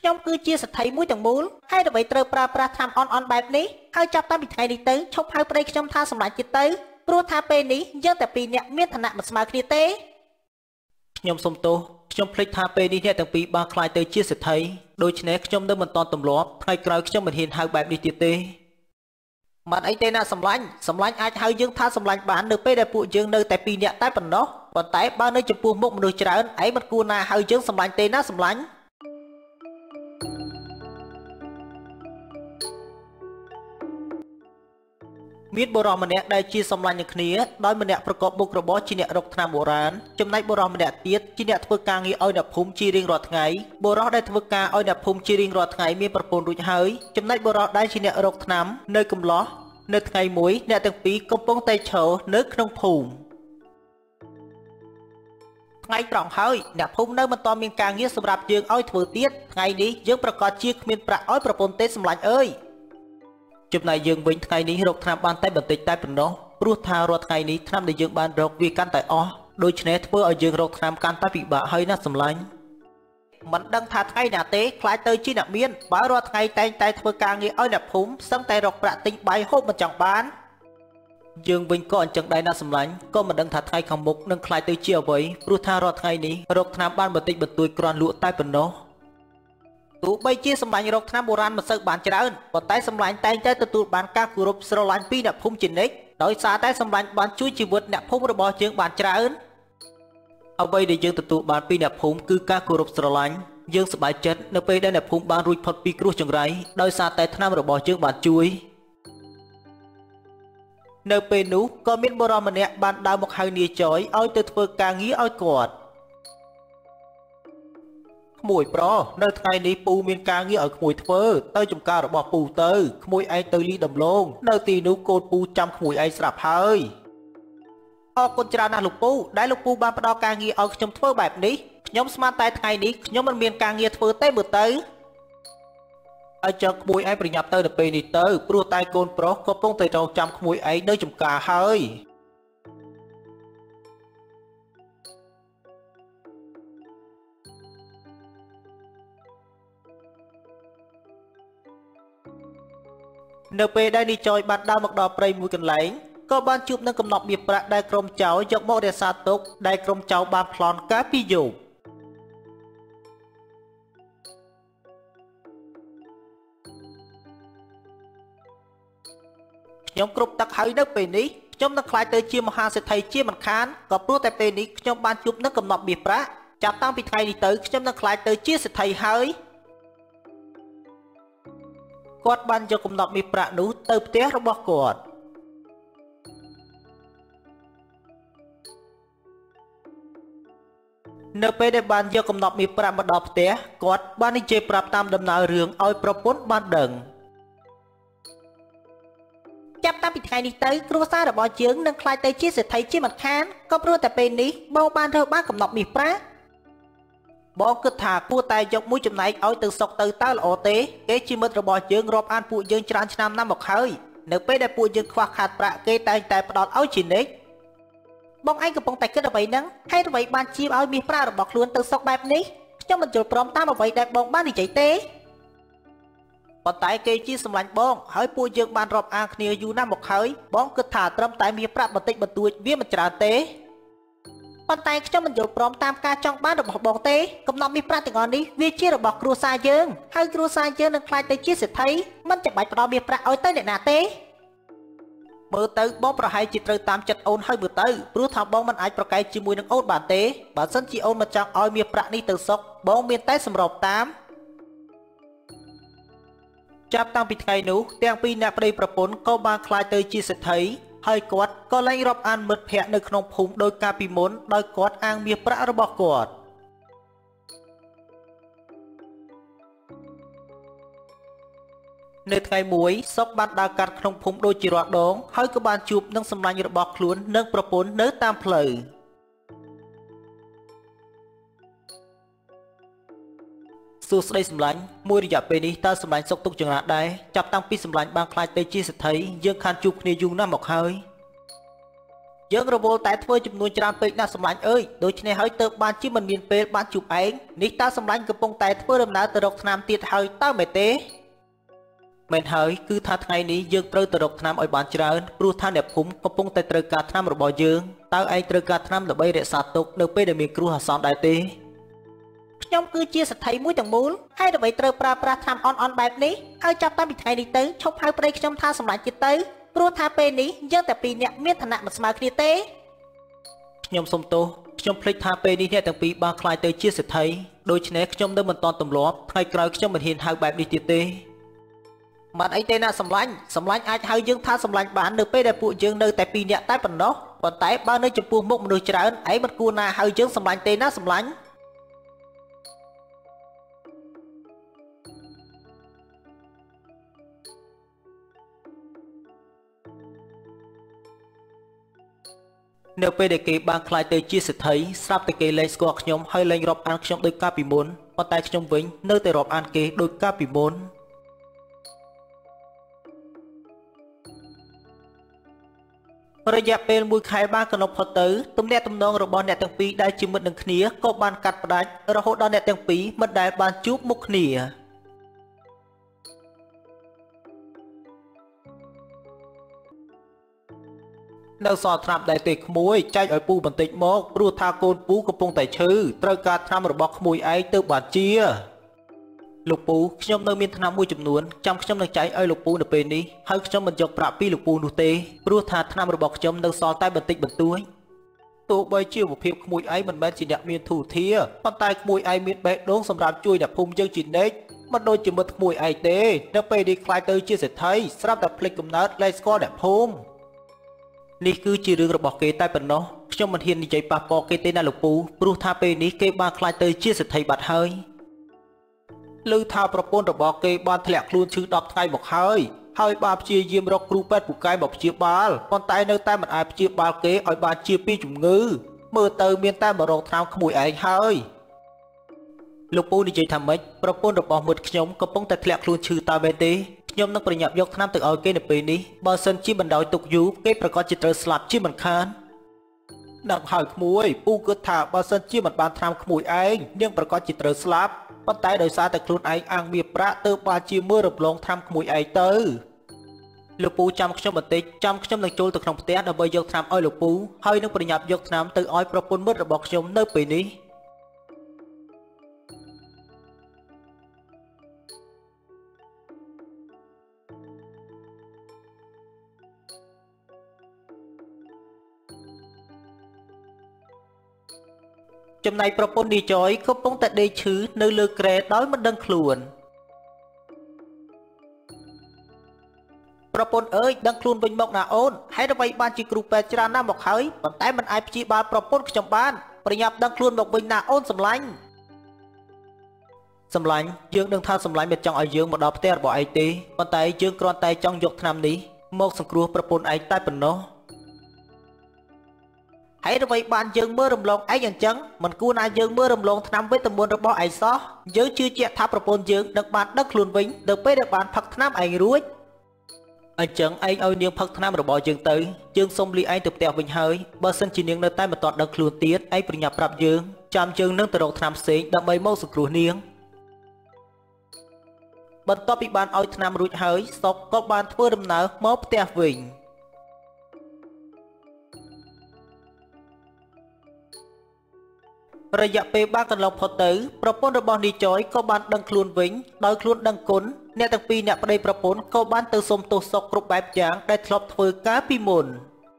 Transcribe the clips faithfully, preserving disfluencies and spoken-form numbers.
ខ្ញុំគឺជាសទ្ធីមួយទាំងមូលហើយដើម្បីត្រូវប្រើប្រាស់ថ្នាំអន់អន់បែបនេះហើយចាប់តាំងពីថ្ងៃនេះទៅឈប់ហៅប្តីខ្ញុំថាសម្លាញ់ទៀតទៅព្រោះថាពេលនេះយើងតែពីរនាក់មានឋានៈមិនស្មើគ្នាទេខ្ញុំសុំទោសខ្ញុំភ្លេចថាពេលនេះអ្នកទាំងពីរបានខ្លាយទៅជាសទ្ធីដូច្នេះខ្ញុំនៅមិនតន់ទម្លាប់ថ្ងៃក្រោយខ្ញុំមិនហ៊ានហៅបែបនេះទៀតទេមិនអីទេណាសម្លាញ់សម្លាញ់អាចហៅយើងថាសម្លាញ់បាននៅពេលដែលពួកយើងនៅតែពីរនាក់តែប៉ុណ្ណោះប៉ុន្តែបើនៅចំពោះមុខមនុស្សច្រើនឯងមិនគួរណាហៅយើងសម្លាញ់ទេណាសម្លាញ់មានបុរសម្នាក់ដែលជាសម្លាញ់នឹងគ្នាដោយម្នាក់ប្រកបមុខរបរជាអ្នករកថ្នាំបុរាណចំណែកបុរសម្នាក់ទៀតជាអ្នកធ្វើការងារឲ្យអ្នកភូមិជារៀងរាល់ថ្ងៃបុរសដែលធ្វើការឲ្យអ្នកភូមិជារៀងរាល់ថ្ងៃមានប្រពន្ធរួចហើយចំណែកបុរសដែលជាអ្នករកថ្នាំនៅកំឡោះនៅថ្ងៃមួយអ្នកទាំងពីរកំពុងតែឈរនៅក្នុងភូមិថ្ងៃត្រង់ហើយអ្នកភូមិនៅមិនទាន់មានការងារសម្រាប់យើងឲ្យធ្វើទៀតថ្ងៃនេះយើងប្រកាសជាគ្មានប្រាក់ឲ្យប្រពន្ធទេសម្លាញ់អើយចំណែកយើងវិញថ្ងៃនេះរកថ្នាំបានតែបន្តិចតែប៉ុណ្ណោះព្រោះថារាល់ថ្ងៃនេះថ្នាំដែលយើងបានរកវាកាន់តែអស់ដូច្នេះធ្វើឲ្យយើងរកថ្នាំកាន់តែពិបាកហើយណាសម្លាញ់មិនដឹងថាថ្ងៃណាទេខ្លាចទៅជាអ្នកមានបើរាល់ថ្ងៃតែងតែធ្វើការងារឲ្យអ្នកភូមិសឹងតែរកប្រាក់ទិញបាយហូបមិនចង់បានយើងវិញក៏អញ្ចឹងដែរណាសម្លាញ់ក៏មិនដឹងថាថ្ងៃខាងមុខនឹងខ្លាចទៅជាអ្វីព្រោះថារាល់ថ្ងៃនេះរកថ្នាំបានបន្តិចបន្តួចគ្រាន់លក់តែប៉ុណ្ណោះទោះបីជាសម្លាញ់រកថ្នាំបុរាណមិនសូវបានច្រើនប៉ុន្តែសម្លាញ់តែងតែទទួលបានការគោរពស្រឡាញ់ពីអ្នកភូមិជានិច្ចដោយសារតែសម្លាញ់បានជួយជីវិតអ្នកភូមិរបស់យើងបានច្រើនអ្វីដែលយើងទទួលបានពីអ្នកភូមិគឺការគោរពស្រឡាញ់យើងសប្បាយចិត្តនៅពេលដែលអ្នកភូមិបានរួចផុតពីគ្រោះចង្រៃដោយសារតែថ្នាំរបស់យើងបានជួយនៅពេលនោះក៏មានបុរសម្នាក់បានដើរមកហៅនាយចយឲ្យទៅធ្វើការងារឲ្យគាត់ក្មួយប្រុសនៅថ្ងៃនេះពូមានការងារឲ្យក្មួយធ្វើទៅចំការរបស់ពូទៅក្មួយឯងទៅលីដំឡូងនៅទីនោះកូនពូចាំក្មួយឯងស្រាប់ហើយអរគុណច្រើនណាស់លោកពូដែលលោកពូបានផ្ដល់ការងារឲ្យខ្ញុំធ្វើបែបនេះខ្ញុំស្មានតែថ្ងៃនេះខ្ញុំមិនមានការងារធ្វើទេមើលទៅឲ្យចង់ក្មួយឯងប្រញាប់ទៅនៅពេលនេះទៅព្រោះតែកូនប្រុសកំពុងតែរងចាំក្មួយឯងនៅចំការហើយនៅពេលដែលនាយចយបានដើរមកដល់ព្រៃមួយកន្លែងក៏បានជួបនឹងកំណប់មាសប្រាក់ដែលក្រុមចៅយកមករក្សាទុកដែលក្រុមចៅបានប្លន់កាលពីយប់ខ្ញុំគ្រប់ទឹកហើយនៅពេលនេះខ្ញុំនឹងក្លាយទៅជាមហាសេដ្ឋីជាមិនខានក៏ព្រោះតែពេលនេះខ្ញុំបានជួបនឹងកំណប់មាសប្រាក់ចាប់តាំងពីថ្ងៃនេះទៅខ្ញុំនឹងក្លាយទៅជាសេដ្ឋីហើយគាត់បានយកកំណប់មាសប្រាក់នោះទៅផ្ទះរបស់គាត់នៅពេលដែលបានយកកំណប់មាសប្រាក់មកដល់ផ្ទះគាត់បាននិយាយប្រាប់តាមដំណើររឿងឲ្យប្រពន្ធបានដឹងចាប់តាំងពីថ្ងៃនេះទៅគ្រួសាររបស់យើងនឹងក្លាយទៅជាសេដ្ឋីជាមិនខានក៏ព្រោះតែពេលនេះបងបានរើសបានកំណប់មាសប្រាក់បងគិតថាគួរតែយកមួយចំណែកឲ្យទៅសុកទៅតើល្អទេគេជាមិត្តរបស់យើងរាប់អានពួកយើងច្រើនឆ្នាំណាស់មកហើយនៅពេលដែលពួកយើងខ្វះខាតប្រាក់គេតែងតែផ្ដល់ឲ្យជានិច្ចបងឯងកំពុងតែគិតអ្វីហ្នឹងហើយអ្វីបានជាឲ្យមាសប្រាក់របស់ខ្លួនទៅសុកបែបនេះខ្ញុំមិនយល់ព្រមតាមអ្វីដែលបងបាននិយាយទេប៉ុន្តែគេជាសម្លាញ់បងហើយពួកយើងបានរាប់អានគ្នាយូរណាស់មកហើយបងគិតថាត្រឹមតែមាសប្រាក់បន្តិចបន្តួចវាមិនច្រើនទេប៉ុន្តែខ្ញុំមិនយល់ព្រមតាមការចង់បានរបស់បងទេកំណប់មាសប្រាក់ទាំងអស់នេះវាជារបស់គ្រួសារយើងហើយគ្រួសារយើងនឹងខ្លាចទៅជាសេដ្ឋីមិនចាំបាច់ផ្ដល់មាសប្រាក់ឲ្យទៅអ្នកណាទេមើលទៅបងប្រហែលជាត្រូវតាមចិត្តអូនហើយមើលទៅព្រោះថាបងមិនអាចប្រកែកជាមួយនឹងអូនបានទេបើសិនជាអូនមិនចង់ឲ្យមាសប្រាក់នេះទៅសុកបងមានតែសម្របតាមចាប់តាំងពីថ្ងៃនោះទាំងពីរអ្នកប្តីប្រពន្ធក៏បានក្លាយទៅជាសេដ្ឋីហើយគាត់ក៏លែងរាប់អានមិត្តភ័ក្តិនៅក្នុងភូមិដោយកាលពីមុនដោយគាត់អាងមាសប្រាក់របស់គាត់នៅថ្ងៃមួយសុកបានដើរកាត់ក្នុងភូមិដូចជារាល់ដងហើយក៏បានជួបនឹងសម្លាញ់របស់ខ្លួននិងប្រពន្ធនៅតាមផ្លូវសួស្តីសម្លាញ់មួយរយៈពេលនេះតើសម្លាញ់សុកទុកចង្រាដែរចាប់តាំងពីសម្លាញ់បានខ្លាចទៅជាសេដ្ឋីយើងខានជួបគ្នាយូរណាស់មកហើយយើងរវល់តែធ្វើចំនួនច្រើនពេកណាស់សម្លាញ់អើយដូច្នេះហើយទៅបានជាមិនមានពេលបានជួបឯងនេះតើសម្លាញ់កំពុងតែធ្វើដំណើរទៅរកថ្នាំទៀតហើយតើមែនទេមែនហើយគឺថាថ្ងៃនេះយើងត្រូវទៅរកថ្នាំឲ្យបានច្រើនព្រោះថាអ្នកភូមិកំពុងតែត្រូវការថ្នាំរបស់យើងតើឯងត្រូវការថ្នាំដើម្បីរក្សាទុកនៅពេលដែលមានគ្រោះអាសន្នដែរទេខ្ញុំគឺជាសទ្ធីមួយទាំងមូលហើយដើម្បីត្រូវប្រើប្រាស់ថ្នាំអន់អន់បែបនេះហើយចាប់តាំងពីថ្ងៃនេះទៅឈប់ហៅប្តីខ្ញុំថាសម្លាញ់ទៀតទៅព្រោះថាពេលនេះយើងតែពីរនាក់មានឋានៈមិនស្មើគ្នាទេខ្ញុំសុំទោសខ្ញុំភ្លេចថាពេលនេះអ្នកទាំងពីរបានខ្លាយទៅជាសេដ្ឋីដូច្នេះខ្ញុំនៅមិនទាន់ទម្លាប់ថ្ងៃក្រោយខ្ញុំមិនហ៊ានហៅបែបនេះទៀតទេមិនអីទេណាសម្លាញ់សម្លាញ់អាចហៅយើងថាសម្លាញ់បាននៅពេលដែលពួកយើងនៅតែពីរនាក់តែប៉ុណ្ណោះប៉ុន្តែបើនៅចំពោះមុខមនុស្សច្រើនឯងមិនគួរណាហៅយើងសម្លាញ់ទេណាសម្លាញ់នៅពេលដែលគេបានខ្លាយទៅជាសេដ្ឋីស្រាប់តែគេលែងស្គាល់ខ្ញុំហើយលែងរាប់អានខ្ញុំដោយកាលពីមុនប៉ុន្តែខ្ញុំវិញនៅតែរាប់អានគេដោយកាលពីមុនរយៈពេលមួយខែបានកន្លងផុតទៅទំនាក់ទំនងរបស់អ្នកទាំងពីរដែលជាមិត្តនឹងគ្នាក៏បានកាត់ផ្ដាច់រហូតដល់អ្នកទាំងពីរមិនដែលបានជួបមុខគ្នានៅសល់ថ្នាំដែលទេក្មួយចែកឲ្យពូបន្តិចមកព្រោះថាកូនពូកំពុងតែឈឺត្រូវការថ្នាំរបស់ក្មួយឯងទៅបានជាលោកពូខ្ញុំនៅមានថ្នាំមួយចំនួនចាំខ្ញុំនឹងចែកឲ្យលោកពូនៅពេលនេះហើយខ្ញុំមិនយកប្រាក់ពីលោកពូនោះទេព្រោះថាថ្នាំរបស់ខ្ញុំនៅសល់តែបន្តិចបន្តួចទោះបីជាវិភាពក្មួយឯងមិនមែនជាអ្នកមានធូរធារប៉ុន្តែក្មួយឯងមានបេះដូងសម្រាប់ជួយអ្នកភូមិយើងជានិច្ចមិនដូចជាមិត្តក្មួយឯងទេនៅពេលនេះខ្លាយទៅជាសេដ្ឋីស្រាប់តែភ្លេចកំណើតលែងស្គាល់អ្នកភូមិនេះគឺជារឿងរបស់គេតែប៉ុណ្ណោះខ្ញុំមិនហ៊ាននិយាយប៉ះពាល់គេទេណាលោកពូព្រោះថាពេលនេះគេបានខ្លាចទៅជាសេដ្ឋីបាត់ហើយឮថាប្រពន្ធរបស់គេបានធ្លាក់ខ្លួនឈឺដប់ថ្ងៃមកហើយហើយបានព្យាយាមរកគ្រូពេទ្យពូកែមកព្យាបាលប៉ុន្តែនៅតែមិនអាចព្យាបាលគេឲ្យបានជាពីជំងឺមើលទៅមានតែមករកថ្នាំក្មួយឯងហើយលោកពូនិយាយថាម៉េចប្រពន្ធរបស់មិត្តខ្ញុំកំពុងតែធ្លាក់ខ្លួនឈឺតើមែនទេខ្ញុំនឹងប្រញាប់យកថ្នាំទៅឲ្យគេនៅពេលនេះបើសិនជាបណ្ដោយទុកយូរគេប្រកាសជាត្រូវស្លាប់ជាមិនខានដឹងហើយក្មួយពូគិតថាបើសិនជាមិនបានថ្នាំក្មួយឯងនាងប្រកាសជាត្រូវស្លាប់ប៉ុន្តែដោយសារតែខ្លួនឯងអាងមានប្រាក់ទើបបានជាមើលរំលងថ្នាំក្មួយឯងទៅលោកពូចាំខ្ញុំបន្តិចចាំខ្ញុំនឹងចូលទៅក្នុងផ្ទះដើម្បីយកថ្នាំឲ្យលោកពូហើយនឹងប្រញាប់យកថ្នាំទៅឲ្យប្រពន្ធមិត្តរបស់ខ្ញុំនៅពេលនេះចំណែកប្រពន្ធនីចយកំពុងតែដេកឈឺនៅលើគ្រែដោយមិនដឹងខ្លួនប្រពន្ធអើយដឹងខ្លួនវិញមកណាអូនហេតុអ្វីបានជាគ្រូពេទ្យច្រើនណាស់មកហើយប៉ុន្តែមិនអាចព្យាបាលប្រពន្ធខ្ញុំបានប្រញាប់ដឹងខ្លួនមកវិញណាអូនសម្លាញ់សម្លាញ់យើងដឹងថាសម្លាញ់មិនចង់ឲ្យយើងមកដល់ផ្ទះរបស់ឯងទេប៉ុន្តែយើងគ្រាន់តែចង់យកថ្នាំនេះមកសង្គ្រោះប្រពន្ធឯងតែប៉ុណ្ណោះហេតុអ្វីបានយើងមើលរំលងឯងអញ្ចឹងមិនគួរណាយើងមើលរំលងថ្នាំវេទមន្តរបស់ឯងសោះយើងជឿជាក់ថាប្រពន្ធយើងនឹងបានដឹកខ្លួនវិញនៅពេលដែលបានផឹកថ្នាំឯងរួចអញ្ចឹងឯងឲ្យនាងផឹកថ្នាំរបស់យើងទៅយើងសុំលីឯងទៅផ្ទះវិញហើយបើសិនជានាងនៅតែមិនទាន់ដឹកខ្លួនទៀតឯងប្រញាប់ប្រាប់យើងចាំយើងនឹងទៅរកថ្នាំផ្សេងដើម្បីមកសង្គ្រោះនាងបន្ទាប់ពីបានឲ្យថ្នាំរួចហើយសុកក៏បានធ្វើដំណើរមកផ្ទះវិញរយៈពេលបានកន្លងផុតទៅប្រពន្ធរបស់នីចយក៏បានដឹងខ្លួនវិញដោយខ្លួនដឹងគុណអ្នកទាំងពីរអ្នកប្តីប្រពន្ធក៏បានទៅសុំទោសសុកគ្រប់បែបយ៉ាងដែលធ្លាប់ធ្វើកាលពីមុន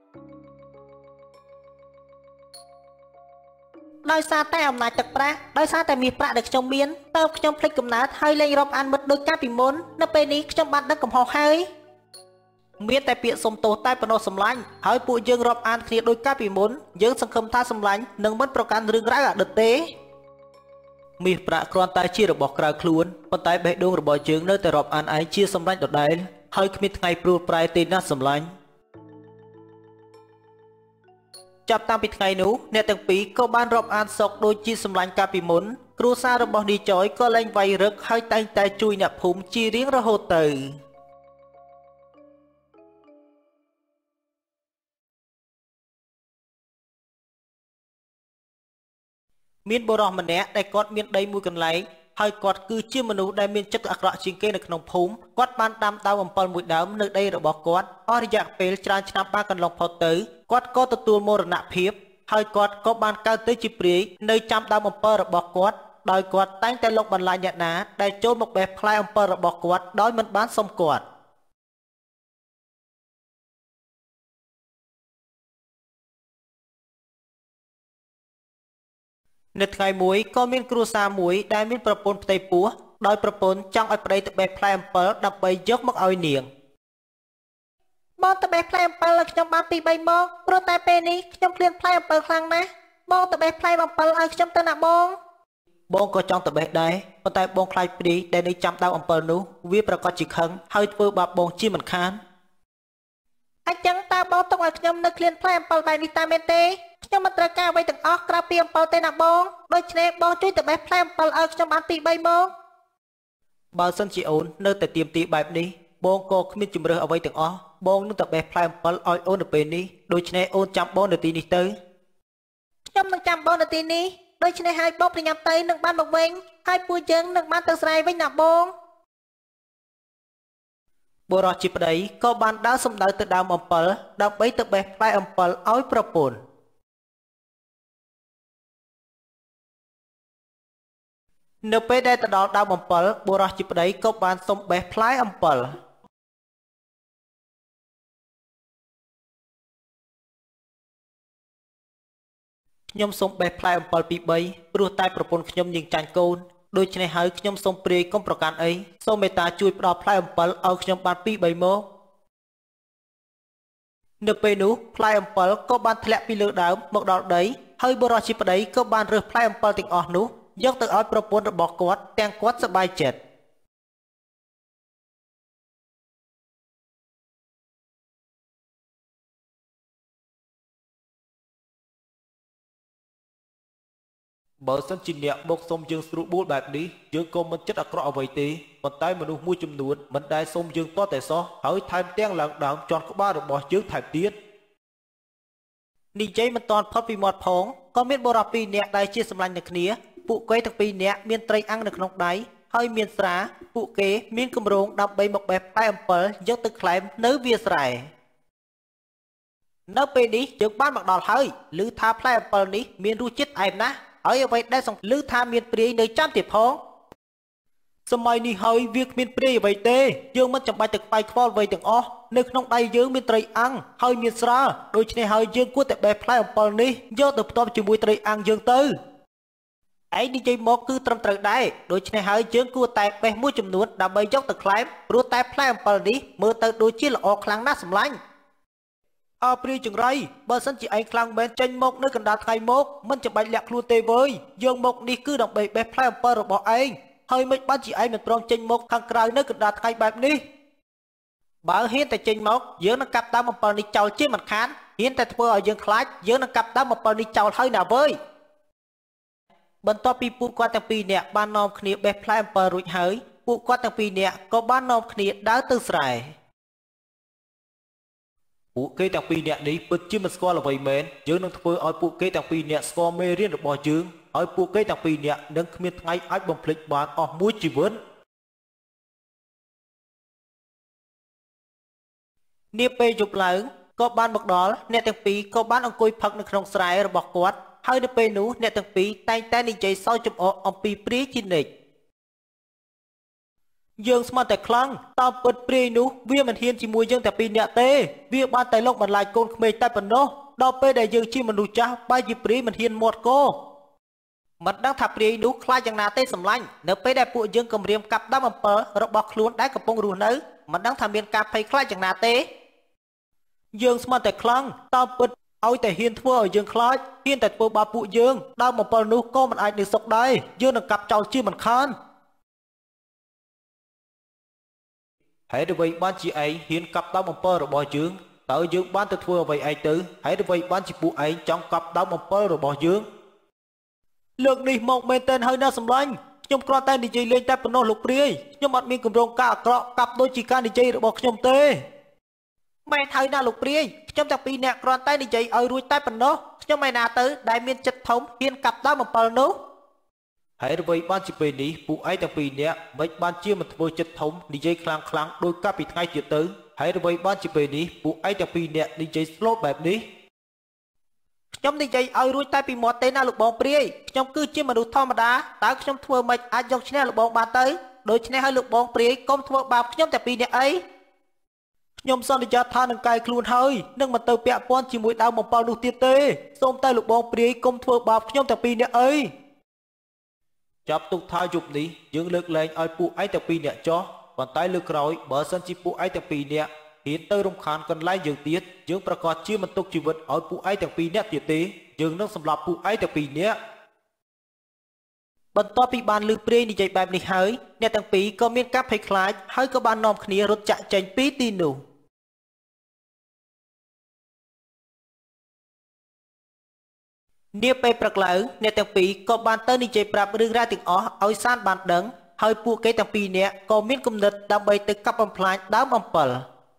ដោយសារតែអំណាចទឹកប្រាក់ដោយសារតែមាសប្រាក់ដែលខ្ញុំមានតើខ្ញុំភ្លេចកំណើតហើយលែងរាប់អានមិត្តដូចកាលពីមុននៅពេលនេះខ្ញុំបានដឹងកំហុសហើយមានតែពាក្យសុំទោសតែប៉ុណ្ណោះសម្លាញ់ហើយពួកយើងរាប់អានគ្នាដូចកាលពីមុនយើងសង្ឃឹមថាសម្លាញ់នឹងមិនប្រកាន់រឿងរ៉ាវអតីតទេមាសប្រាក់គ្រាន់តែជារបស់ក្រៅខ្លួនប៉ុន្តែបេះដូងរបស់យើងនៅតែរាប់អានឯងជាសម្លាញ់ដដែលហើយគ្មានថ្ងៃព្រួលប្រែទេណាសម្លាញ់ចាប់តាំងពីថ្ងៃនោះអ្នកទាំងពីរក៏បានរាប់អានសុកដូចជាសម្លាញ់កាលពីមុនគ្រួសាររបស់នីចយក៏លែងវាយរឹកហើយតែងតែជួយអ្នកភូមិជារៀងរហូតទៅ Miên bồ rò mà nè đại quạt miên đầy mùi cần lấy hơi quạt cứ chia manu đại miên chất ạc rọ chính kê được nông phúm quạt ban đam tao bằng pol mùi đám nơi đây rồi bỏ quạt ở dạng phê tràn chạm ba cần lòng phò tới quạt có tụ tuôn mô nạ phiếp hơi quạt có ban cao tới chiprí nơi chạm đam bằng pol rồi bỏ quạt đòi quạt tánh tay lộc bằng lại nhẹ ná đại chôn một bè play bằng pol rồi bỏ quạt đói mình bán xong quạt Nết ngày muối có miên cua sa muốiได้មានប្រពន្ធផ្ទៃពោះដោយប្រពន្ធចង់ឲ្យប្តីទៅបេះផ្លែអំពិលដើម្បីយកមកឲ្យនាងបងទៅបេះផ្លែអំពិលឲ្យខ្ញុំបានពីរបីមកព្រោះតែពេលនេះខ្ញុំឃ្លានផ្លែអំពិលខ្លាំងណាស់បងទៅបេះផ្លែអំពិលឲ្យខ្ញុំទៅណាបងបងក៏ចង់ទៅបេះដែរប៉ុន្តែបងខ្លាចព្រីដែលនៅចាំដៅអំពិលនោះវាប្រកាសជាខឹងហើយធ្វើបាបបងជាមិនខានអញ្ចឹងតើបងទុកឲ្យខ្ញុំនៅឃ្លានផ្លែអំពិលបែបនេះតាមមែនទេខ្ញុំមិនត្រូវការអ្វីទាំងអស់ក្រៅពីអំពិលទេណាបងដូច្នេះបងជួយទៅបេះផ្លែអំពិលឲ្យខ្ញុំបានពីរបីមកបើសិនជាអូននៅតែទៀមទីបែបនេះបងក៏គ្មានជំរឿសអ្វីទាំងអស់បងនឹងទៅបេះផ្លែអំពិលឲ្យអូននៅពេលនេះដូច្នេះអូនចាំបងនៅទីនេះទៅខ្ញុំនឹងចាំបងនៅទីនេះដូច្នេះហើយបងប្រញាប់ទៅនឹងបានមកវិញហើយពួកយើងនឹងបានទៅស្រែវិញណាបងបុរសជាប្តីក៏បានដើរសំដៅទៅដើមអំពិលដើម្បីទៅបេះផ្លែអំពិលឲ្យប្រពន្ធនៅពេលដែលទៅដល់ដើមអំពិលបុរសជាប្តីក៏បានសុំបេះផ្លែអំពិលខ្ញុំសូមបេះផ្លែអំពិលពីបីព្រោះតែប្រពន្ធខ្ញុំយើងចាញ់កូនដូច្នេះហើយខ្ញុំសូមព្រាយកុំប្រកាន់អីសូមមេត្តាជួយផ្ដល់ផ្លែអំពិលឲ្យខ្ញុំបានពីបីមកនៅពេលនោះផ្លែអំពិលក៏បានធ្លាក់ពីលើដើមមកដល់ដីហើយបុរសជាប្តីក៏បានរើសផ្លែអំពិលទាំងអស់នោះយកទៅឲ្យប្រពន្ធរបស់គាត់ទាំងគាត់សប្បាយចិត្តបើសិនជាអ្នកមកសុំយើងស្រួលបួលបែបនេះយើងក៏មិនចិត្តអាក្រក់អ្វីទេប៉ុន្តែមនុស្សមួយចំនួនមិនដែលសុំយើងតតែសោះហើយថែមទាំងឡើងដើមជន់ក្បាលរបស់យើងថែមទៀតនិយាយមិនតាន់ផុតពីមាត់ផងក៏មានបុរសពីរនាក់ដែលជាសម្លាញ់នឹងគ្នាពួកគេទាំងពីរនាក់មានត្រីអាំងនៅក្នុងដៃហើយមានស្រាពួកគេមានគម្រោងដើម្បីមកបេះផ្លែអំពិលយកទៅក្លែមនៅវាលស្រែនៅពេលនេះយើងបានមកដល់ហើយឮថាផ្លែអំពិលនេះមានរសជាតិអែមណាស់ហើយអ្វីដែលសង្ឃឮថាមានព្រាយនៅចាំទៀតផងសម័យនេះហើយវាគ្មានព្រាយអ្វីទេយើងមិនចាំបាច់ទៅខ្វាយខ្វល់អ្វីទាំងអស់នៅក្នុងដៃយើងមានត្រីអាំងហើយមានស្រាដូច្នេះហើយយើងគួរតែបេះផ្លែអំពិលនេះយកទៅផ្ទាប់ជាមួយត្រីអាំងយើងទៅឯងនិយាយមកគឺត្រឹមត្រូវដែរដូច្នេះហើយយើងគួរតែបេះមួយចំនួនដើម្បីយកទៅក្លែមព្រោះតែផ្លែអំពិលនេះមើលទៅដូចជាល្អខ្លាំងណាស់សម្លាញ់អើព្រាយចង្រៃបើសិនជាឯងខ្លាំងមែនចេញមកនៅកណ្ដាលថ្ងៃមកមិនចាំបាច់លាក់ខ្លួនទេវើយយើងមកនេះគឺដើម្បីបេះផ្លែអំពិលរបស់ឯងហើយមិនបានជាឯងមិនព្រមចេញមកខាងក្រៅនៅកណ្ដាលថ្ងៃបែបនេះបើហ៊ានតែចេញមកយើងនឹងកាប់ដើមអំពិលនេះចោលជាមិនខានហ៊ានតែធ្វើឲ្យយើងខ្លាចយើងនឹងកាប់ដើមអំពិលនេះចោលហើយណាវើយបន្ទាប់ពីពួកគាត់ទាំងពីរនាក់បាននាំគ្នាបេះផ្លែអំពិលរួចហើយពួកគាត់ទាំងពីរនាក់ក៏បាននាំគ្នាដើរទៅស្រែពួកគេទាំងពីរនាក់នេះពិតជាមិនស្គាល់អ្វីមែនយើងនឹងធ្វើឲ្យពួកគេទាំងពីរនាក់ស្គាល់មេរៀនរបស់យើងហើយពួកគេទាំងពីរនាក់នឹងគ្មានថ្ងៃអាចបំភ្លេចបានអស់មួយជីវិតនាពេលយប់ឡើងក៏បានមកដល់អ្នកទាំងពីរក៏បានអង្គុយផឹកនៅក្នុងស្រែរបស់គាត់ហើយនៅពេលនោះអ្នកទាំងពីរតែងតែនិយាយសើចចំអកអំពីព្រាយជានិច្ចយើងស្មានតែខ្លាំងតាមពិតព្រាយនោះវាមិនហ៊ានជាមួយយើងតែពីរនាក់ទេវាបានតែលុកបន្លាចកូនក្មេងតែប៉ុណ្ណោះដល់ពេលដែលយើងជាមនុស្សចាស់បែរជាព្រាយមិនហ៊ានមាត់កមិនដឹងថាព្រាយនោះខ្លាចយ៉ាងណាទេសម្លាញ់នៅពេលដែលពួកយើងគម្រាមកាប់ដើមអំពិលរបស់ខ្លួនដែលកំពុងរស់នៅមិនដឹងថាមានការភ័យខ្លាចយ៉ាងណាទេយើងស្មានតែខ្លាំងតាមពិតឲ្យតែហ៊ានធ្វើឲ្យយើងខ្លាចហ៊ានតែធ្វើបាបពួកយើងដើមអំពិលនោះក៏មិនអាចនៅសុខដែរយើងនឹងកាប់ចោលជាមិនខានហេតុអ្វីបានជាឯងហ៊ានកាប់ដើមអំពិលរបស់យើងតើយើងបានទៅធ្វើអ្វីឯងទៅហេតុអ្វីបានជាពួកឯងចង់កាប់ដើមអំពិលរបស់យើងលើកនេះមកមែនទែនហើយណាសម្លាញ់ខ្ញុំគ្រាន់តែនិយាយលេងតែប៉ុណ្ណោះលោកព្រាយខ្ញុំអត់មានគម្រោងការអាក្រក់កាប់ដូចជាការនិយាយរបស់ខ្ញុំទេ Mày thấy na lục priê trong tập pi nè còn tay đi chạy ở ruồi tay phần đó trong mày nào tới đại miên chật thống hiên cặp đó một phần nữa hãy với ban chỉ về ní phụ ai tập pi nè mấy ban chia một vô chật thống đi chạy khlang khlang đôi cặp bị ngay chuyện tới hãy với ban chỉ về ní phụ ai tập pi nè đi chạy slowแบบนี้trong đi chạy ở ruồi tay pi mọt tên na lục bóng priê trong cứ chia mà đủ thò mà đá tao trong thua mày ai dọc trên lục bóng ba tới đôi trên hai lục bóng priê công thua bạc trong tập pi nè ấy nhom son đi cho tha nâng cài khuôn hơi nâng mặt tàu bẹ pon chỉ mũi đau một bao đủ tiệt tê xôm tay lục bóng priê công thua bạc nhom tập pi nè ấy chập tục thay dục ní dương lực lên ai phụ ai tập pi nè cho bàn tay lực rồi bờ sân chỉ phụ ai tập pi nè hiện tơ rung khán cần lái dương tiết dươngประกอบchiaมันtục chỉ vật ai phụ ai tập pi nè tiệt tê dương nâng sầm lập phụ ai tập pi nèបន្ទាប់ពីបានលើព្រេងនិយាយបែបនេះហើយអ្នកទាំងពីរក៏មានការភ័យខ្លាចហើយក៏បាននាំគ្នារត់ចាក់ចេញពីទីនោះនាពេលព្រឹកឡើងអ្នកទាំងពីរក៏បានទៅនិយាយប្រាប់រឿងរ៉ាវទាំងអស់ឲ្យសានបានដឹងហើយពួកគេទាំងពីរនាក់ក៏មានគំនិតដើម្បីទៅកាប់បំផ្លាញដើមអំពិល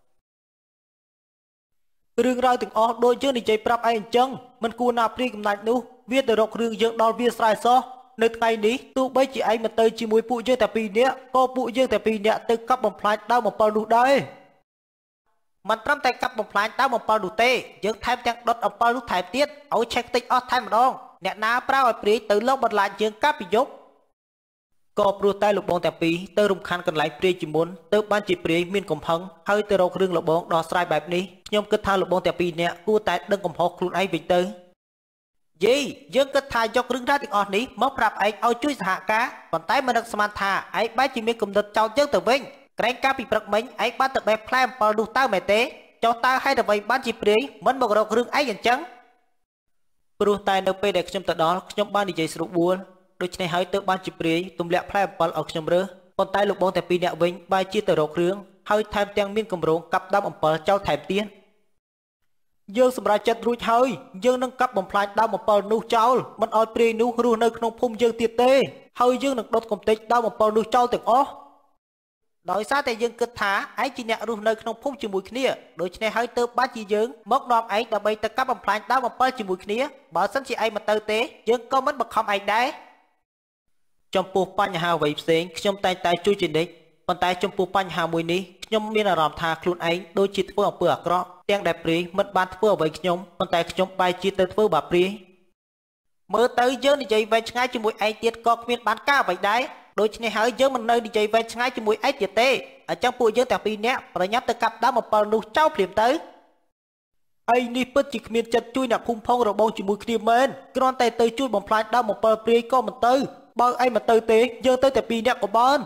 រឿងរ៉ាវទាំងអស់ដូចយើងនិយាយប្រាប់ឯងអញ្ចឹងមិនគួរណាព្រាយកំណាច់នោះវាទៅរករឿងយើងដល់វាស្រែសោះនៅថ្ងៃនេះទោះបីជាឯងមកទៅជាមួយពួកយើងតែពីរនាក់ក៏ពួកយើងតែពីរនាក់ទៅកាប់បំផ្លាញដើមអំពិលនោះដែរមិនត្រឹមតែកាប់បំផ្លាញដើមអំពិលនោះទេយើងថែមទាំងដុតអំពិលនោះថែមទៀតឲ្យឆេះតិចអស់ថែមម្ដងអ្នកណាប្រើឲ្យព្រាយទៅលោកបន្លាចយើងកាប់ពីយប់ក៏ព្រោះតែលោកបងតែពីរទៅរំខានកន្លែងព្រាយជាមុនទៅបានជាព្រាយមានកំហឹងហើយទៅរករឿងលោកបងដោះស្រាយបែបនេះខ្ញុំគិតថាលោកបងតែពីរនាក់គួរតែដឹងកំហុសខ្លួនឯងវិញទៅយីយើងគិតថាយករឿងរ៉ាវទាំងអស់នេះមកប្រាប់ឯងឲ្យជួយសហការប៉ុន្តែមិននឹកស្មានថាឯងបែរជាមានគំនិតចោទយើងទៅវិញក្រែងការពីព្រឹកមិញឯងបានទៅបេះផ្លែអំពិលនោះតើមែនទេចុះតើហេតុអ្វីបានជាព្រាយមិនមករករឿងឯងអញ្ចឹងព្រោះតែនៅពេលដែលខ្ញុំទៅដល់ខ្ញុំបាននិយាយស្រួលបួលដូច្នេះហើយទើបបានជាព្រាយទម្លាក់ផ្លែអំពិលឲ្យខ្ញុំរើសប៉ុន្តែលោកបងតែពីរនាក់វិញបែរជាទៅរករឿងហើយថែមទាំងមានគម្រោងកាប់ដើមអំពិលចោលថែមទៀតយើងសម្រាប់ចិត្តរួចហើយយើងនឹងកាប់បំផ្លាញដើមអំពិលនោះចោលមិនឲ្យព្រាយនោះរស់នៅក្នុងភូមិយើងទៀតទេហើយយើងនឹងដុតកំទេចដើមអំពិលនោះចោលទាំងអស់ដោយសារតែយើងគិតថាឯងជាអ្នករស់នៅក្នុងភូមិជាមួយគ្នាដូច្នេះហើយទើបបានជាយើងមកនាំឯងដើម្បីទៅកាប់បំផ្លាញដើមអំពិលជាមួយគ្នាបើសិនជាឯងមិនទៅទេយើងក៏មិនបង្ខំឯងដែរចំពោះបញ្ហាអ្វីផ្សេងខ្ញុំតែងតែជួយជានិច្ចប៉ុន្តែចំពោះបញ្ហាមួយនេះខ្ញុំមានអារម្មណ៍ថាខ្លួនឯងដូចជាធ្វើអំពើអាក្រក់ទាំងដែលព្រាយមិនបានធ្វើអ្វីខ្ញុំប៉ុន្តែខ្ញុំបែរជាទៅធ្វើបាបព្រាយមើលទៅយើងនិយាយវែងឆ្ងាយជាមួយឯងទៀតក៏គ្មានបានការអ្វីដែរដូច្នេះហើយយើងមិននៅនិយាយវែងឆ្ងាយជាមួយឯងទៀតទេអញ្ចឹងពួកយើងទាំងពីរនាក់ប្រញាប់ទៅកាប់ដើមអំពិលនោះចោលភ្លាមទៅឯងនេះពិតជាគ្មានចិត្តជួយអ្នកភូមិផងរបងជាមួយគ្នាមែនគ្រាន់តែទៅជួយបំផ្លាញដើមអំពិលព្រាយក៏មិនទៅបើឯងមិនទៅទេយើងទៅតែពីរនាក់ក៏បាន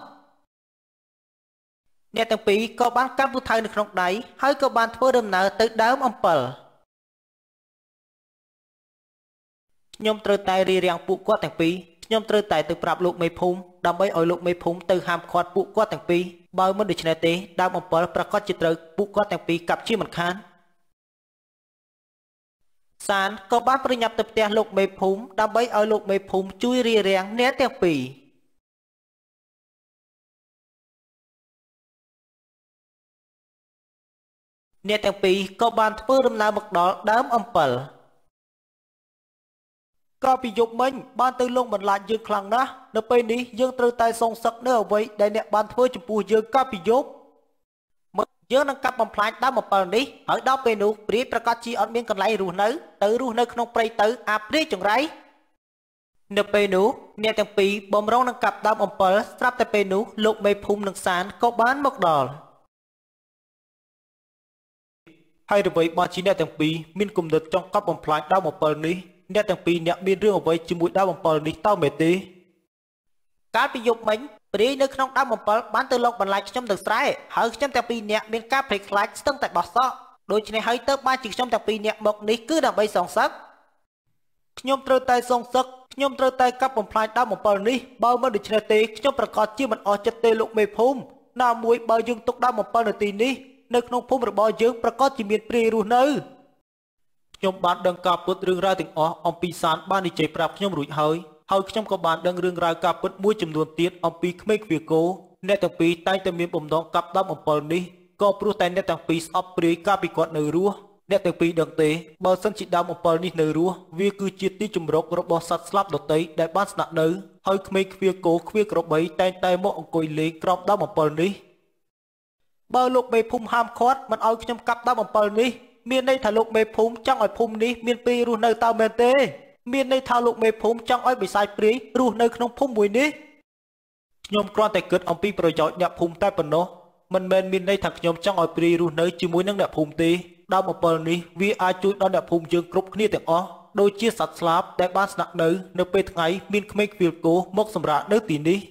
អ្នកទាំងពីរក៏បានកាន់ពូថៅនៅក្នុងដៃហើយក៏បានធ្វើដំណើរទៅដើមអំពិលខ្ញុំត្រូវតែរៀបរៀងពួកគាត់ទាំងពីរខ្ញុំត្រូវតែទៅប្រាប់លោកមេភូមិដើម្បីឲ្យលោកមេភូមិទៅហាមឃាត់ពួកគាត់ទាំងពីរបើមិនដូច្នេះទេដើមអំពិលប្រកាសជាត្រូវពួកគាត់ទាំងពីរកាប់ជាមិនខានសានក៏បានប្រញាប់ទៅផ្ទះលោកមេភូមិដើម្បីឲ្យលោកមេភូមិជួយរៀបរៀងអ្នកទាំងពីរអ្នកទាំងពីរក៏បានធ្វើដំណើរមកដល់ដើមអំពិលក៏ពីយប់មិញបានទៅលងបន្លាចយើងខ្លាំងណាស់នៅពេលនេះយើងត្រូវតែសងសឹកនៅអ្វីដែលអ្នកបានធ្វើចំពោះយើងកាលពីយប់យើងនឹងកាប់បំផ្លាញដើមអំពិលនេះហើយដល់ពេលនោះព្រាយប្រកាសជាអត់មានកន្លែងរស់នៅទៅរស់នៅក្នុងព្រៃទៅអាព្រាយចង្រៃនៅពេលនោះអ្នកទាំងពីរបំរុងនឹងកាប់ដើមអំពិលស្រាប់តែពេលនោះលោកមេភូមិនិងសានក៏បានមកដល់ហើយអ្វីបានជាអ្នកទាំងពីរមានគំនិតចង់កាប់បំផ្លាញដើមអំពិលនេះអ្នកទាំងពីរអ្នកមានរឿងអ្វីជាមួយដើមអំពិលនេះតើមែនទេកាលពីយប់មិញព្រាយនៅក្នុងដើមអំពិលបានទៅលោកបន្លាចខ្ញុំទៅស្រែហើយខ្ញុំទាំងពីរអ្នកមានការភ័យខ្លាចស្ទឹងតែបោះសក់ដូច្នេះហើយទៅបានជាខ្ញុំទាំងពីរអ្នកមកនេះគឺដើម្បីសងសឹកខ្ញុំត្រូវតែសងសឹកខ្ញុំត្រូវតែកាប់បំផ្លាញដើមអំពិលនេះបើមិនដូច្នេះទេខ្ញុំប្រកាសជាមិនអស់ចិត្តទេលោកមេភូមិណាមួយបើយើងទុកដើមអំពិលនៅទីនេះនៅក្នុងភូមិរបស់យើងប្រកាសជាមានព្រាយរស់នៅខ្ញុំបានដឹងការពិតរឿងរ៉ាវទាំងអស់អំពីសានបាននិយាយប្រាប់ខ្ញុំរួចហើយហើយខ្ញុំក៏បានដឹងរឿងរ៉ាវការពិតមួយចំនួនទៀតអំពីក្មេងឃ្វាគោអ្នកទាំងពីរតែងតែមានបំណងកាប់ដើមអំពិលនេះក៏ព្រោះតែអ្នកទាំងពីរស្អប់ព្រាយកាលពីគាត់នៅរស់អ្នកទាំងពីរដឹងទេបើសិនជាដើមអំពិលនេះនៅរស់វាគឺជាទីជម្រករបស់សត្វស្លាប់ដទៃដែលបានស្នាក់នៅហើយក្មេងខ្វៀគោខ្វៀក្របីតែងតែមកអង្គុយលេងក្រោមដើមអំពិលនេះបើលោកមេភូមិហាមឃាត់មិនឲ្យខ្ញុំកាប់ដើមអំពិលនេះមានន័យថាលោកមេភូមិចង់ឲ្យភូមិនេះមានព្រាយរស់នៅតើមែនទេមានន័យថាលោកមេភូមិចង់ឲ្យបិសាចព្រាយរស់នៅក្នុងភូមិមួយនេះខ្ញុំគ្រាន់តែគិតអំពីប្រយោជន៍អ្នកភូមិតែប៉ុណ្ណោះមិនមែនមានន័យថាខ្ញុំចង់ឲ្យព្រាយរស់នៅជាមួយនឹងអ្នកភូមិទេដើមអំពិលនេះវាអាចជួយដល់អ្នកភូមិយើងគ្រប់គ្នាទាំងអស់ដូចជាសត្វស្លាបដែលបានស្នាក់នៅនៅពេលថ្ងៃមានក្មេងខ្វៀលគោមកសម្រាកនៅទីនេះ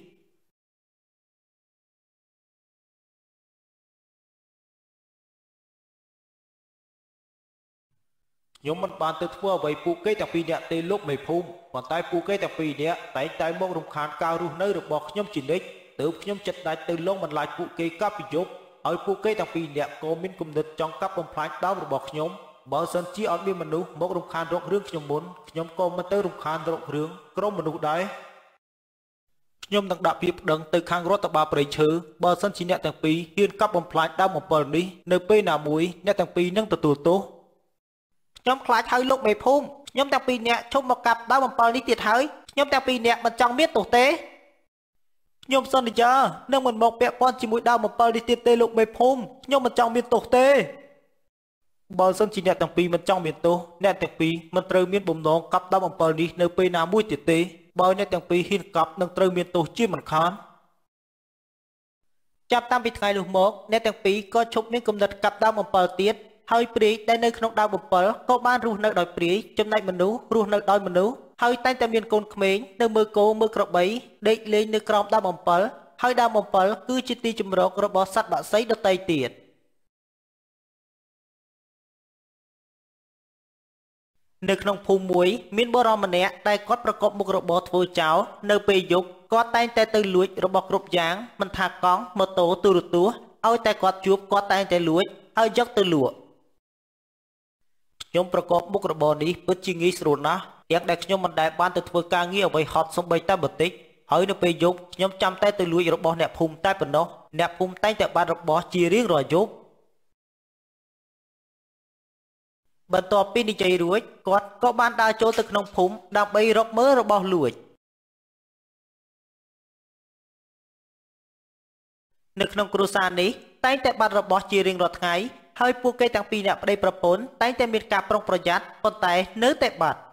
ខ្ញុំមិនបានទៅធ្វើអ្វីពួកគេទាំងពីរនាក់ទេលោកមេភូមិប៉ុន្តែពួកគេទាំងពីរនាក់តែងតែមករំខានការរស់នៅរបស់ខ្ញុំជានិច្ចទើបខ្ញុំចិត្តដាច់ទៅលងបន្លាចពួកគេកាប់ពីយប់ឲ្យពួកគេទាំងពីរនាក់ក៏មានគំនិតចង់កាប់បំផ្លាញដើមរបស់ខ្ញុំបើសិនជាអត់មានមនុស្សមករំខានរករឿងខ្ញុំមុនខ្ញុំក៏មិនទៅរំខានរករឿងក្រុមមនុស្សដែរខ្ញុំនឹងដាក់ពាក្យប្តឹងទៅខាងរដ្ឋបាលព្រៃឈើបើសិនជាអ្នកទាំងពីរហ៊ានកាប់បំផ្លាញដើមអំពិលនេះនៅពេលណាមួយអ្នកទាំងពីរនឹងទទួលទោសខ្ញុំខ្លាចហើយលោកមេភូមិខ្ញុំទាំងពីរនាក់ជុំមកកាប់ដើមអំពិលនេះទៀតហើយខ្ញុំទាំងពីរនាក់មិនចង់មានទោសទេខ្ញុំសន្យានឹងមិនមកពាក់ព័ន្ធជាមួយដើមអំពិលនេះទៀតទេលោកមេភូមិខ្ញុំមិនចង់មានទោសទេបើសិនជាអ្នកទាំងពីរមិនចង់មានទោសអ្នកទាំងពីរមិនត្រូវមានបំណងកាប់ដើមអំពិលនេះនៅពេលណាមួយទៀតទេបើអ្នកទាំងពីរហ៊ានកាប់នឹងត្រូវមានទោសជាមិនខានចាប់តាំងពីថ្ងៃនោះមកអ្នកទាំងពីរក៏ឈប់មានគំនិតកាប់ដើមអំពិលទៀតហើយព្រាយដែលនៅក្នុងដើមអំពិលក៏បានរស់នៅដោយព្រាយចំណែកមនុស្សរស់នៅដោយមនុស្សហើយតែងតែមានកូនក្មេងនៅមើលគោមើលក្របីដេកលេងនៅក្រោមដើមអំពិលហើយដើមអំពិលគឺជាទីជម្រករបស់សត្វបក្សីដទៃទៀតនៅក្នុងភូមិមួយមានបុរសម្នាក់ដែលគាត់ប្រកបមុខរបរធ្វើចោលនៅពេលយប់គាត់តែងតែទៅលួចរបស់គ្រប់យ៉ាងមិនថាកង់ម៉ូតូទូរទស្សន៍ឲ្យតែគាត់ជួបគាត់តែងតែលួចហើយយកទៅលក់ខ្ញុំប្រកបមុខរបរនេះពិតជាងាយស្រួលណាស់យ៉ាងដែលខ្ញុំមិនដែលបានទៅធ្វើការងារអ្វីហត់សូម្បីតែបន្តិចហើយនៅពេលយប់ខ្ញុំចាំតែទៅលួចរបស់អ្នកភូមិតែប៉ុណ្ណោះអ្នកភូមិតែងតែបានរបស់ជារៀងរាល់យប់បន្ទាប់ពីនិយាយរួចគាត់ក៏បានដើរចូលទៅក្នុងភូមិដើម្បីរកមើលរបស់លួចនៅក្នុងគ្រួសារនេះតែងតែបាត់របស់ជារៀងរាល់ថ្ងៃហើយពួកគេទាំងពីរអ្នកប្តីប្រពន្ធតែងតែមានការប្រុងប្រយ័ត្នប៉ុន្តែនៅតែបាត់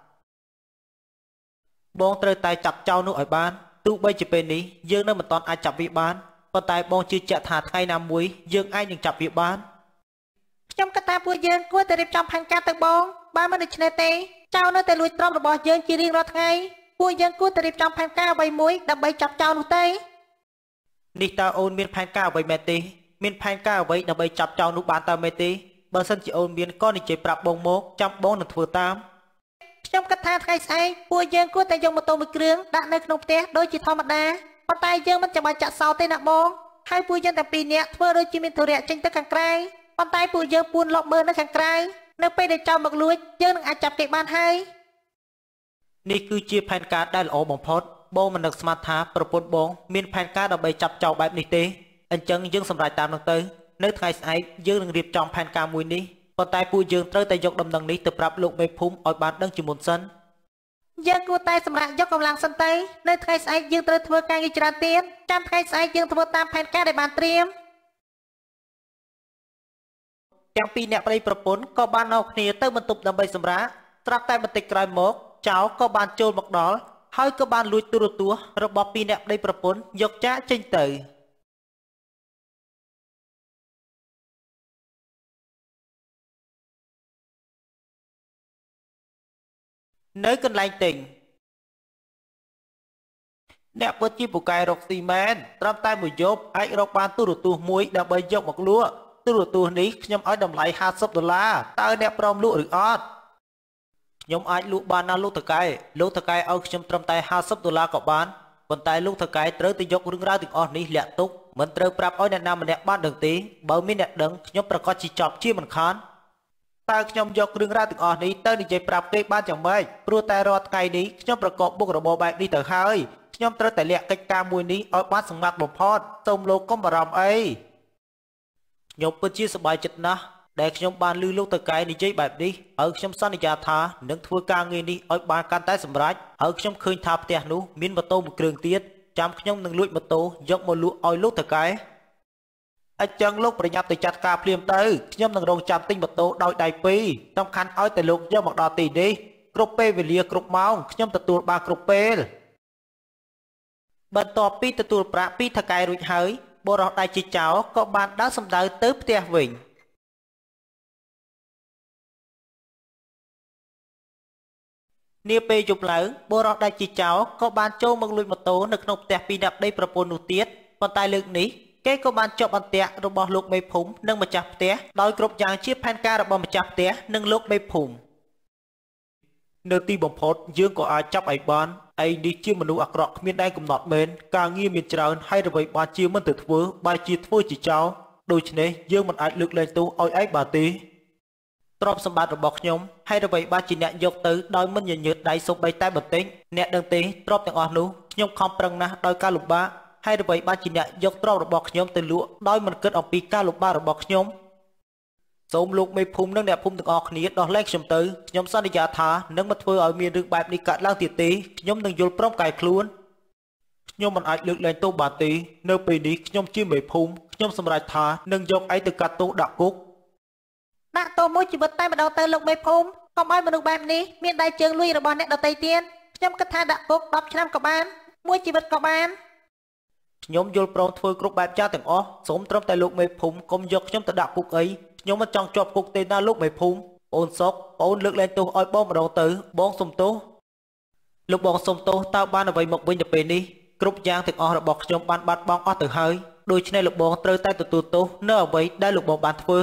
បងត្រូវតែចាប់ចោលនោះឲ្យបានទោះបីជាពេលនេះយើងនៅមិនទាន់អាចចាប់វាបានប៉ុន្តែបងជឿជាក់ថាថ្ងៃណាមួយយើងអាចនឹងចាប់វាបានខ្ញុំគិតថាពួកយើងគួរតែរៀបចំផែនការទៅបងបើមិនដូច្នេះទេចោលនៅតែលួចទ្រព្យរបស់យើងជារៀងរាល់ថ្ងៃពួកយើងគួរតែរៀបចំផែនការអ្វីមួយដើម្បីចាប់ចោលនោះទេនេះតើអូនមានផែនការអ្វីមែនទេមានផែនការអ្វីដើម្បីចាប់ចោលនោះបានតើមែនទេបើសិនជាអូនមានក៏និយាយប្រាប់បងមកចាំបងនឹងធ្វើតាមខ្ញុំគិតថាថ្ងៃស្អែកពួកយើងគួរតែយកម៉ូតូមួយគ្រឿងដាក់នៅក្នុងផ្ទះដូចជាធម្មតាប៉ុន្តែយើងមិនចាំបាច់ចាក់សោទេណាបងហើយពួកយើងទាំងពីរនាក់ធ្វើដូចជាមានធុរៈចេញទៅខាងក្រៅប៉ុន្តែពួកយើងពួនលក់មើលនៅខាងក្រៅនៅពេលដែលចោលមកលួចយើងនឹងអាចចាប់គេបានហើយនេះគឺជាផែនការដែលល្អបំផុតបងមិននឹកស្មានថាប្រពន្ធបងមានផែនការដើម្បីចាប់ចោលបែបនេះទេអញ្ចឹងយើងសម្រេចតាមនោះទៅនៅថ្ងៃស្អែកយើងនឹងរៀបចំផែនការមួយនេះប៉ុន្តែពួកយើងត្រូវតែយកដំណឹងនេះទៅប្រាប់លោកមេភូមិឲ្យបានដឹងជាមុនសិនយើងគួរតែសម្រាប់យកកម្លាំងសិនទៅនៅថ្ងៃស្អែកយើងត្រូវធ្វើការងារច្រើនទៀតចាំថ្ងៃស្អែកយើងធ្វើតាមផែនការដែលបានត្រៀមទាំងពីរអ្នកប្តីប្រពន្ធក៏បាននាំគ្នាទៅបន្ទប់ដើម្បីសម្រាកស្រាប់តែបន្តិចក្រោយមកចៅក៏បានចូលមកដល់ហើយក៏បានលួចទូរទស្សន៍របស់ពីរអ្នកប្តីប្រពន្ធយកចាកចេញទៅនៅកន្លែងទិញអ្នកពិតជាពូកែរកស៊ីមែនត្រឹមតែមួយយប់អាចរកបានទូរទស្សន៍មួយដើម្បីយកមកលក់ទូរទស្សន៍នេះខ្ញុំឲ្យតម្លៃห้าสิบដុល្លារតើអ្នកព្រមលក់ឬអត់ខ្ញុំអាចលក់បានណាលោកតកែលោកតកែឲ្យខ្ញុំត្រឹមតែห้าสิบដុល្លារក៏បានប៉ុន្តែលោកតកែត្រូវទៅយករឿងរ៉ាវទាំងអស់នេះលាក់ទុកមិនត្រូវប្រាប់ឲ្យអ្នកណាម្នាក់បានដឹងទេបើមានអ្នកដឹងខ្ញុំប្រកាសជាចាប់ជាមិនខានតើខ្ញុំយករឿងរ៉ាវទាំងអស់នេះទៅនិយាយប្រាប់គេបានយ៉ាងម៉េចព្រោះតែរាល់ថ្ងៃនេះខ្ញុំប្រកបមុខរបរបែបនេះទៅហើយខ្ញុំត្រូវតែលាក់កិច្ចការមួយនេះឲ្យបានសម្ងាត់បំផុតសូមលោកកុំបារម្ភអីខ្ញុំពិតជាសប្បាយចិត្តណាស់ដែលខ្ញុំបានឮលោកតកែនិយាយបែបនេះហើយខ្ញុំសន្យាថានឹងធ្វើការងារនេះឲ្យបានកាន់តែសម្រេចហើយខ្ញុំឃើញថាផ្ទះនោះមានម៉ូតូមួយគ្រឿងទៀតចាំខ្ញុំនឹងលួចម៉ូតូយកមកលក់ឲ្យលោកតកែអញ្ចឹងលោកប្រញាប់ទៅចាត់ការភ្លាមទៅខ្ញុំនឹងរងចាំទិញម៉ូតូដោយដៃពីរសំខាន់ឲ្យតែលោកយកមកដល់ទីនេះគ្រប់ពេលវេលាគ្រប់ម៉ោងខ្ញុំទទួលបានគ្រប់ពេលបន្ទាប់ពីទទួលប្រាក់ពីថកែរួចហើយបុរសដៃជាចោរក៏បានដើរសម្ដៅទៅផ្ទះវិញនាពេលយប់ឡើងបុរសដៃជាចោរក៏បានចូលមកលួចម៉ូតូនៅក្នុងផ្ទះពីអ្នកប្តីប្រពន្ធនោះទៀតប៉ុន្តែលើកនេះគេក៏បានជាប់អន្ទាក់របស់លោកមេភូមិនិងម្ចាស់ផ្ទះដោយគ្រប់យ៉ាងជាផែនការរបស់ម្ចាស់ផ្ទះនិងលោកមេភូមិនៅទីបំផុតយើងក៏អាចចាប់ឯបានឯនេះជាមនុស្សអាក្រក់គ្មានដែនកំណត់មែនការងារមានច្រើនហើយអ្វីបានជាមិនទៅធ្វើបែរជាធ្វើជាចោលដូច្នេះយើងមិនអាចលើកលែងទោសឲ្យឯងបានទេទ្រព្យសម្បត្តិរបស់ខ្ញុំហើយអ្វីបានជាអ្នកយកទៅដោយមិនញញើតដៃសូម្បីតែបន្តិចអ្នកដឹងទេទ្រព្យទាំងអស់នោះខ្ញុំខំប្រឹងណាស់ដោយការលំបាកហើយអ្វីបានជាអ្នកយកទ្រព្យរបស់ខ្ញុំទៅលក់ដោយមិនគិតអំពីការលំបាករបស់ខ្ញុំសូមលោកមេភូមិនិងអ្នកភូមិទាំងអស់គ្នាដោះលែងខ្ញុំទៅខ្ញុំសន្យាថានឹងមិនធ្វើឲ្យមានរឿងបែបនេះកើតឡើងទៀតទេខ្ញុំនឹងយល់ព្រមកែខ្លួនខ្ញុំមិនអាចលើកលែងទោសបានទេនៅពេលនេះខ្ញុំជាមេភូមិខ្ញុំសម្រេចថានឹងយកឯងទៅកាត់ទោសដាក់គុកដាក់ទោសមួយជីវិតតែម្ដងទៅលោកមេភូមិកុំឲ្យមនុស្សបែបនេះមានដៃជើងលួចរបស់អ្នកដទៃទៀតខ្ញុំគិតថាដាក់គុកដប់ឆ្នាំក៏បានមួយជីវិតក៏បានខ្ញុំយល់ព្រមធ្វើគ្រប់បែបយ៉ាងទាំងអស់សូមត្រឹមតែលោកមេភូមិកុំយកខ្ញុំទៅដាក់គុកអីខ្ញុំមិនចង់ជាប់គុកទេណាលោកមេភូមិអូនសុកអូនលើកលែងទោសឲ្យបងម្ដងទៅបងសុំទោសលោកបងសុំទោសតើបានអ្វីមកវិញទៅពេលនេះគ្រប់យ៉ាងទាំងអស់របស់ខ្ញុំបានបាត់បង់អស់ទៅហើយដូច្នេះលោកបងត្រូវតែទទួលទោសនៅអ្វីដែលលោកបងបានធ្វើ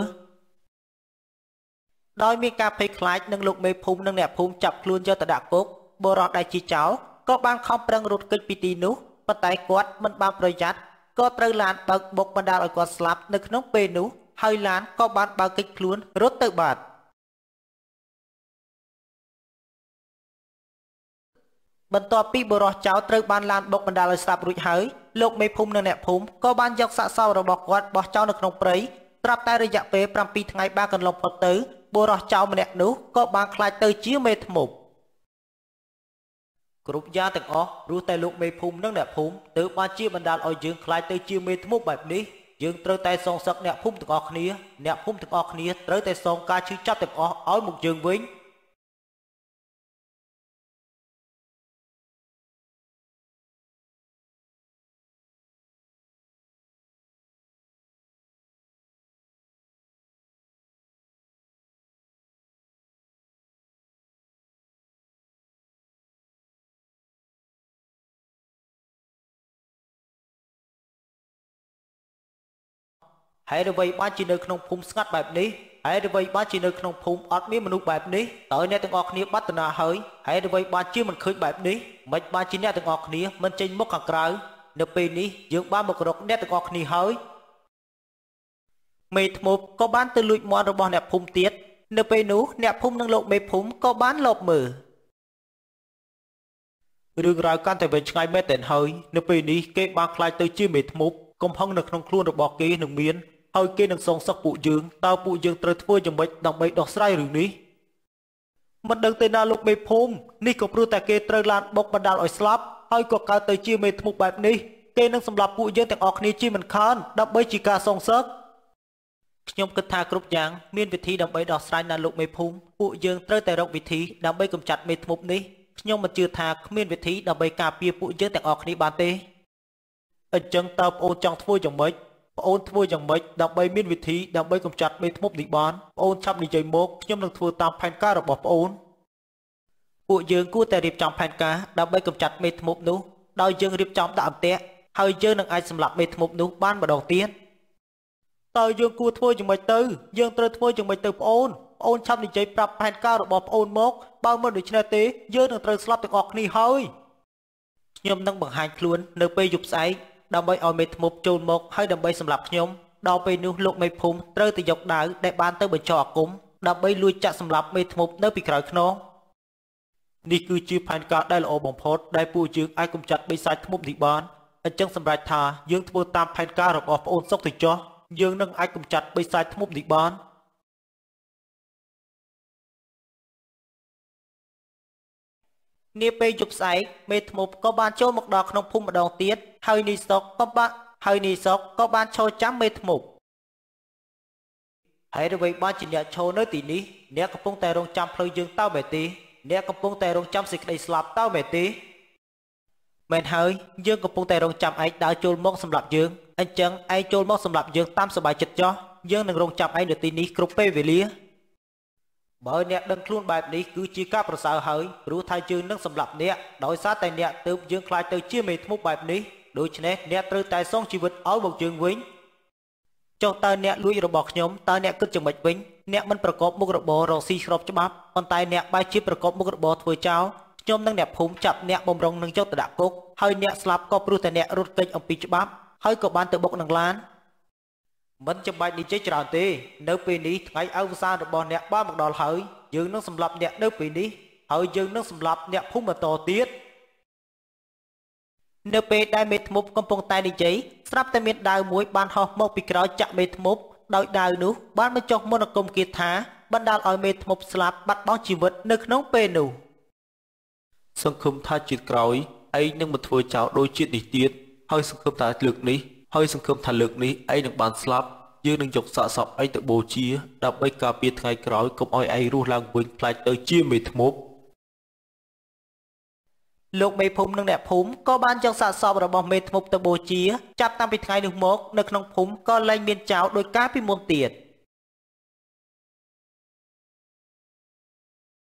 ដោយមានការភ័យខ្លាចនឹងលោកមេភូមិនិងអ្នកភូមិចាប់ខ្លួនយកទៅដាក់គុកបុរសដែលជាចោរក៏បានខំប្រឹងរត់គេចពីទីនោះប៉ុន្តែគាត់មិនបានប្រយ័ត្នក៏ត្រូវឡានបើកបុកបណ្ដាលឲ្យគាត់ស្លាប់នៅក្នុងពេលនោះហើយឡានក៏បានបើកគេចខ្លួនរត់ទៅបាត់បន្ទាប់ពីបុរសចោរត្រូវបានឡានបុកបណ្ដាលឲ្យស្លាប់រួចហើយលោកមេភូមិនិងអ្នកភូមិក៏បានយកសាកសពរបស់គាត់បោះចោលនៅក្នុងព្រៃត្រាប់តែរយៈពេលប្រាំពីរថ្ងៃបានកន្លងផុតទៅបុរសចោរម្នាក់នោះក៏បានខ្លាចទៅជាមេធ្មប់គ្រប់យ៉ាងទាំងអស់ព្រោះតែលោកមេភូមិនិងអ្នកភូមិទើបបានជាបណ្ដាលឲ្យយើងខ្លាចទៅជាមេធ្មប់បែបនេះយើងត្រូវតែសងសឹកអ្នកភូមិទាំងអស់គ្នាអ្នកភូមិទាំងអស់គ្នាត្រូវតែសងការឈឺចាប់ទាំងអស់ឲ្យមកយើងវិញហើយអ្វីបានជានៅក្នុងភូមិស្ងាត់បែបនេះហើយអ្វីបានជានៅក្នុងភូមិអត់មានមនុស្សបែបនេះតើអ្នកទាំងអស់គ្នាបាត់តាណាហើយហើយអ្វីបានជាមិនឃើញបែបនេះមិនបានជាអ្នកទាំងអស់គ្នាមិនចេញមុខខាងក្រៅនៅពេលនេះយើងបានមករកអ្នកទាំងអស់គ្នាហើយមេធ្មប់ក៏បានទៅលួចមាន់របស់អ្នកភូមិទៀតនៅពេលនោះអ្នកភូមិនិងលោកមេភូមិក៏បានលបមើលរឿងរ៉ាវកាន់តែវែងឆ្ងាយមែនតែនហើយនៅពេលនេះគេបានខ្លាចទៅជាមេធ្មប់កំហឹងនៅក្នុងខ្លួនរបស់គេនឹងមានហើយគេនឹងសងសឹកពួកយើងតើពួកយើងត្រូវធ្វើយ៉ាងម៉េចដើម្បីដោះស្រាយរឿងនេះមិនដឹងទេណាលោកមេភូមិនេះក៏ព្រោះតែគេត្រូវឡានបុកបណ្ដាលឲ្យស្លាប់ហើយក៏កើតទៅជាមេធ្មប់បែបនេះគេនឹងសម្លាប់ពួកយើងទាំងអស់គ្នាជាមិនខានដើម្បីជាការសងសឹកខ្ញុំគិតថាគ្រប់យ៉ាងមានវិធីដើម្បីដោះស្រាយណាលោកមេភូមិពួកយើងត្រូវតែរកវិធីដើម្បីកម្ចាត់មេធ្មប់នេះខ្ញុំមិនជឿថាគ្មានវិធីដើម្បីការពារពួកយើងទាំងអស់គ្នាបានទេអញ្ចឹងតើបងអូនចង់ធ្វើយ៉ាងម៉េចបងអូនធ្វើយ៉ាងម៉េចដើម្បីមានវិធីដើម្បីកម្ចាត់មេធ្មប់នេះបានបងអូនឆាប់និយាយមកខ្ញុំនឹងធ្វើតាមផែនការរបស់បងអូនពួកយើងគួរតែរៀបចំផែនការដើម្បីកម្ចាត់មេធ្មប់នោះដោយយើងរៀបចំដាក់អន្ទាក់ហើយយើងនឹងអាចសម្លាប់មេធ្មប់នោះបានម្ដងទៀតតើយើងគួរធ្វើយ៉ាងម៉េចទៅយើងត្រូវធ្វើយ៉ាងម៉េចទៅបងអូនបងអូនឆាប់និយាយប្រាប់ផែនការរបស់បងអូនមកបើមិនដូច្នេះទេយើងនឹងត្រូវស្លាប់ទាំងអស់គ្នាហើយខ្ញុំនឹងបង្ហាញខ្លួននៅពេលយប់ស្អែកដើម្បីឲ្យមេធ្មប់ចូលមកហើយដើម្បីសម្លាប់ខ្ញុំដល់ពេលនោះលោកមេភូមិត្រូវទៅយកដាវដែលបានទៅបញ្ចុះអាគមដើម្បីលួចចាក់សម្លាប់មេធ្មប់នៅពីក្រោយខ្នងនេះគឺជាផែនការដែលល្អបំផុតដែលពួកយើងអាចកម្ចាត់បិសាចធ្មប់នេះបានអញ្ចឹងសម្រាប់ថាយើងធ្វើតាមផែនការរបស់ប្អូនសុកទៅចុះ dương nâng ai cùng chặt bây sai thmúp đi bán nia pe chụp sải mê thmúp có ban châu một đỏ không phun một đòn tiết hơi ni sọc có ban hơi ni sọc có ban châu chám mê thmúp hãy để ban chỉ nhận châu nơi tỷ ní nè có phong tài rong trăm phơi dương tao bể tí nè có phong tài rong trăm xịt đầy slap tao bể tí mền hơi dương có phong tài rong trăm ấy đã trôn mốc xâm lập dương anh chân ai trôn mốc xâm lập dương tam sờ bài chật cho dương đừng rong trăm ấy được tỷ ní cướp về lia bởi nè đừng luôn bài ní cứ chỉ cácประสาhơiรู้thay dương nâng xâm lập nè đổi sát tay nè từ dương khai từ chia mệt mốc bài ní đối nè nè từ tài song chỉ vật áo bọc dương vĩnh cho ta nè lui rồi bọc nhóm ta nè cứ chừng mạch vĩnh nè mìnhประกอบมุกระบอรอซีครบฉบับcòn tay nè bài chiaประกอบมุกระบอถวยเจ้าnhóm nâng nè phúng chặt nè bom rong nâng cho ta đã cốt hơi nè slap có pru ta nè rút kênh ông piฉบับhơi có ban từ bọc nâng lan mình chụp bài đi chế tròn tê nếu pin ní ngày áo xa rồi bò nè ba một đòn hơi dương nó sầm lập nè nếu pin ní hơi dương nó sầm lập nè phúng mà to tiết nếu pin đai mệt mục công phong tay đi chế sắp tay miệt đào muối ban ho một pi kéo chạm mệt mục đòi đào nú ban mới cho môn công kiệt thá ban đào ở mệt mục slap bắt bóng chỉ vật nước nóng pê nụ sân khum tha chít cõi ấy nhưng một thôi cháu đôi chiết đi tiết hơi sân khum tha lực ní hơi sân khum tha lực ní ấy được bàn slap dương đừng chọc sợ sọc ấy tự bố chia đập ấy cà phê ngày cõi công oi ấy ru lang quỳnh lại tới chia mệt mục lục mê phúng nâng đẹp phúng có ban trong xạ sọp rồi bóng mê thmục tờ bố chia chạp tam bị ngày được mốt nâng nông phúng có lanh miên cháo đôi cá bị môn tiệt